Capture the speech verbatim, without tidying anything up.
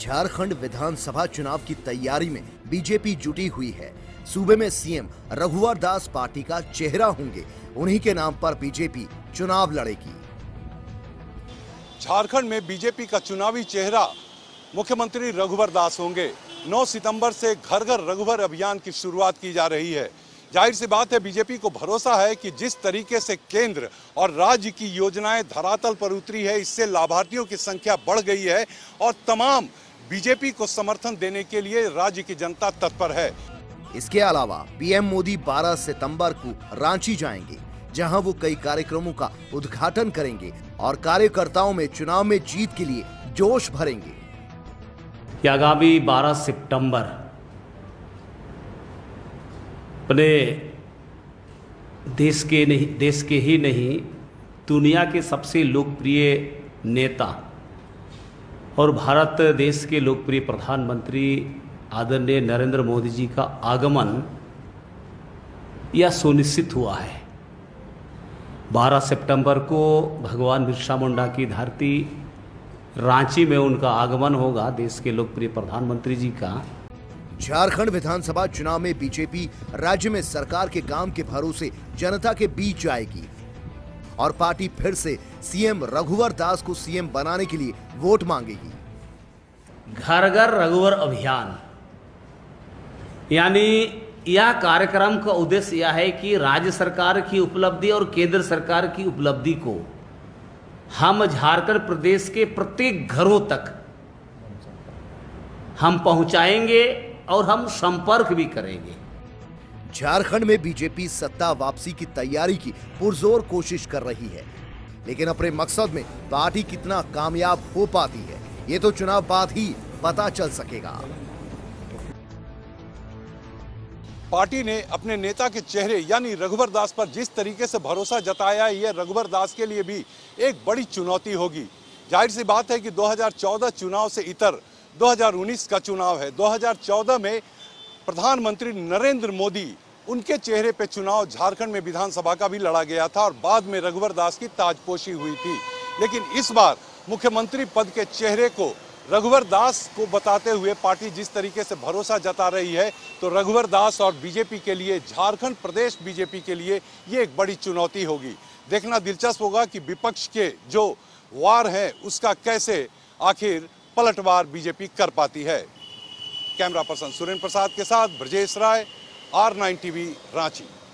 झारखंड विधानसभा चुनाव की तैयारी में बीजेपी जुटी हुई है। सूबे में सीएम रघुवर दास पार्टी का चेहरा होंगे, उन्हीं के नाम पर बीजेपी चुनाव लड़ेगी। झारखंड में बीजेपी का चुनावी चेहरा मुख्यमंत्री रघुवर दास होंगे। नौ सितंबर से घर घर रघुवर अभियान की शुरुआत की जा रही है। जाहिर सी बात है, बीजेपी को भरोसा है कि जिस तरीके से केंद्र और राज्य की योजनाएं धरातल पर उतरी है, इससे लाभार्थियों की संख्या बढ़ गई है और तमाम बीजेपी को समर्थन देने के लिए राज्य की जनता तत्पर है। इसके अलावा पीएम मोदी बारह सितंबर को रांची जाएंगे, जहां वो कई कार्यक्रमों का उद्घाटन करेंगे और कार्यकर्ताओं में चुनाव में जीत के लिए जोश भरेंगे। आगामी बारह सितंबर अपने देश के नहीं देश के ही नहीं दुनिया के सबसे लोकप्रिय नेता और भारत देश के लोकप्रिय प्रधानमंत्री आदरणीय नरेंद्र मोदी जी का आगमन यह सुनिश्चित हुआ है। बारह सितंबर को भगवान बिरसा मुंडा की धरती रांची में उनका आगमन होगा, देश के लोकप्रिय प्रधानमंत्री जी का। झारखंड विधानसभा चुनाव में बीजेपी राज्य में सरकार के काम के भरोसे जनता के बीच जाएगी और पार्टी फिर से सीएम रघुवर दास को सीएम बनाने के लिए वोट मांगेगी। घर घर रघुवर अभियान यानी यह कार्यक्रम का उद्देश्य यह है कि राज्य सरकार की उपलब्धि और केंद्र सरकार की उपलब्धि को हम झारखंड प्रदेश के प्रत्येक घरों तक हम पहुंचाएंगे और हम संपर्क भी करेंगे। झारखंड में बीजेपी सत्ता वापसी की तैयारी की पुरजोर कोशिश कर रही है, लेकिन अपने मकसद में पार्टी कितना कामयाब हो पाती है, ये तो चुनाव बाद ही पता चल सकेगा। पार्टी ने अपने नेता के चेहरे यानी रघुवर दास पर जिस तरीके से भरोसा जताया, यह रघुवर दास के लिए भी एक बड़ी चुनौती होगी। जाहिर सी बात है कि दो हज़ार चौदह चुनाव से इतर दो हज़ार उन्नीस का चुनाव है। दो हज़ार चौदह में प्रधानमंत्री नरेंद्र मोदी, उनके चेहरे पे चुनाव झारखंड में विधानसभा का भी लड़ा गया था और बाद में रघुवर दास की ताजपोशी हुई थी। लेकिन इस बार मुख्यमंत्री पद के चेहरे को रघुवर दास को बताते हुए पार्टी जिस तरीके से भरोसा जता रही है, तो रघुवर दास और बीजेपी के लिए, झारखंड प्रदेश बीजेपी के लिए ये एक बड़ी चुनौती होगी। देखना दिलचस्प होगा कि विपक्ष के जो वार है उसका कैसे आखिर पलटवार बीजेपी कर पाती है। कैमरा पर्सन सुरेंद्र प्रसाद के साथ Brajesh Rai, R nine TV, Ranchi.